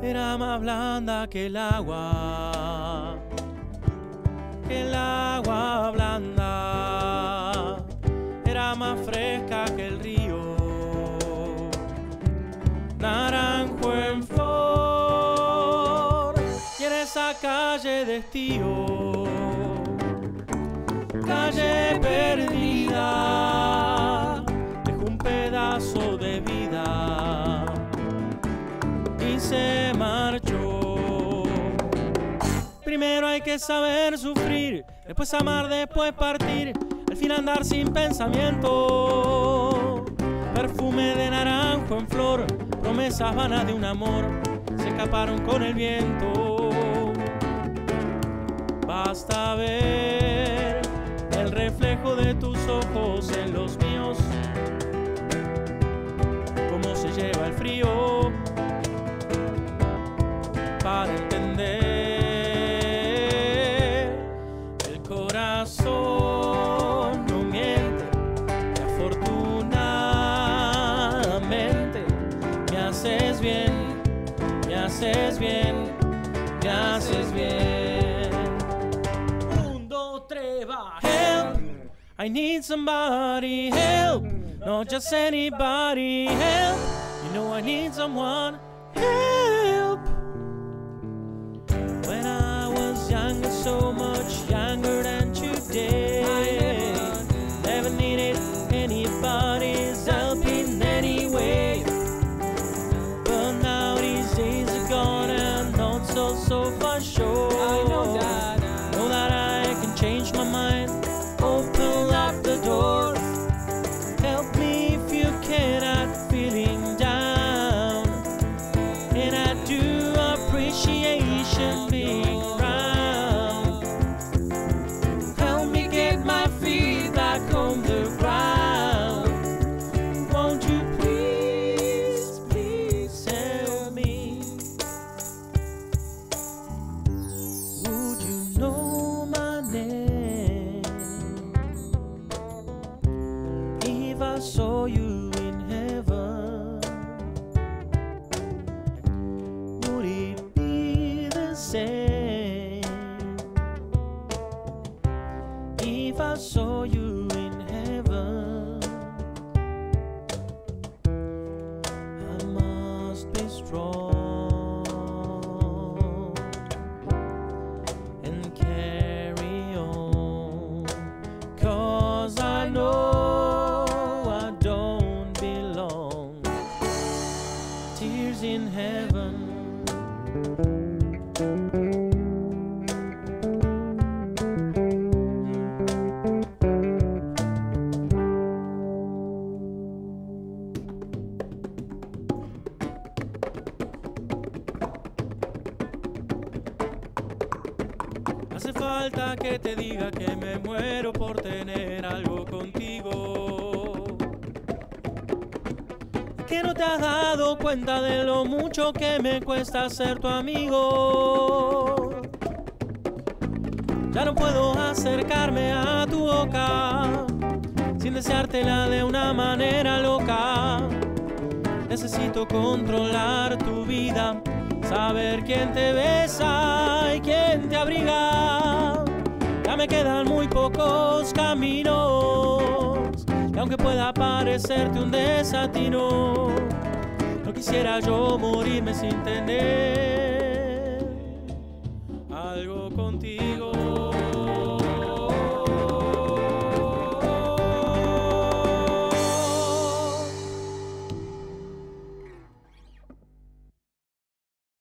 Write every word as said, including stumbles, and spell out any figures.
era más blanda que el agua, que el agua blanda, era más fresca que el río, naranjo en flor, y en esa calle de estío, calle perdida, dejó un pedazo de vida y se marchó. Primero hay que saber sufrir, después amar, después partir, al fin andar sin pensamiento. Perfume de naranjo en flor, promesas vanas de un amor, se escaparon con el viento. Basta ver el reflejo de tus ojos en los míos, cómo se lleva el frío, para entender el corazón no miente, y afortunadamente me haces bien, me haces bien, me haces bien. Un, dos, tres, va. Help, I need somebody, help, not just anybody, help, you know I need someone, help. When I was younger, so much younger than today, never needed anybody's help in any way. But now these days are gone and not so, so for sure. I know that, know that I can change my mind, open up the door. Help me if you cannot, feeling down, and I do appreciation being around. Help me get my feet back on the ground. Won't you please, please help me? Would you know my name if I saw you in heaven? Would it be the same if I saw you in heaven? I must be strong and carry on, 'cause I know I don't belong. Tears in heaven. Hace falta que te diga que me muero por tener algo contigo, que no te has dado cuenta de lo mucho que me cuesta ser tu amigo. Ya no puedo acercarme a tu boca sin deseártela de una manera loca. Necesito controlar tu vida, saber quién te besa y quién te abriga. Ya me quedan muy pocos caminos, y aunque pueda parecerte un desatino, no quisiera yo morirme sin tener algo